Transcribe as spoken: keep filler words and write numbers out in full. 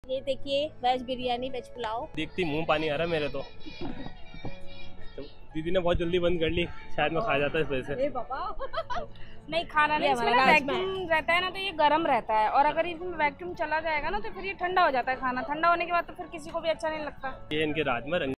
ये देखिए veg biryani, veg pulao. देखती मुंह पानी आ रहा है मेरे तो। तो दीदी ने बहुत जल्दी बंद कर ली, शायद मैं खा जाता इस वजह से। अरे बाबा नहीं खाना नहीं, इसमें ना वैक्यूम रहता है ना, तो ये गर्म रहता है, और अगर इसमें वैक्यूम चला जाएगा ना तो फिर ये ठंडा हो जाता है खाना। ठंडा होने के बाद तो फिर किसी को भी अच्छा नहीं लगता। ये इनके राजमा